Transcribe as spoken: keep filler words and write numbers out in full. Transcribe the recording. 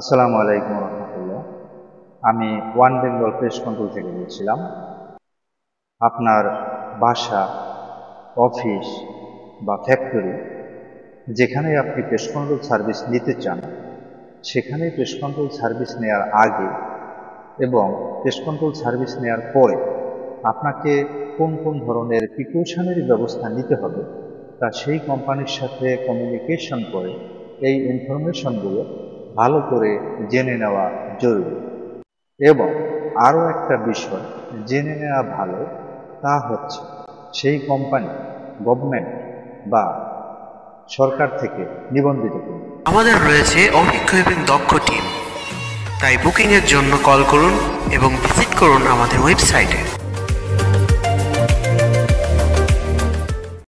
আসসালামু আলাইকুম রহমতুল্লাহ। আমি ওয়ান বেঙ্গল পেস্ট কন্ট্রোল থেকে বলছিলাম। আপনার বাসা, অফিস বা ফ্যাক্টরি যেখানে আপনি পেস্ট কন্ট্রোল সার্ভিস নিতে চান, সেখানে পেস্ট কন্ট্রোল সার্ভিস নেওয়ার আগে এবং পেস্ট কন্ট্রোল সার্ভিস নেওয়ার পরে আপনাকে কোন কোন ধরনের প্রিকশনারি ব্যবস্থা নিতে হবে তা সেই কোম্পানির সাথে কমিউনিকেশন করে এই ইনফরমেশনগুলো ভালো করে জেনে নেওয়া জরুরি। এবং আরও একটা বিষয় জেনে নেওয়া ভালো, তা হচ্ছে সেই কোম্পানি গভর্নমেন্ট বা সরকার থেকে নিবন্ধিত কিনা। আমাদের রয়েছে অভিজ্ঞ এবং দক্ষ টিম, তাই বুকিংয়ের জন্য কল করুন এবং ভিজিট করুন আমাদের ওয়েবসাইটে।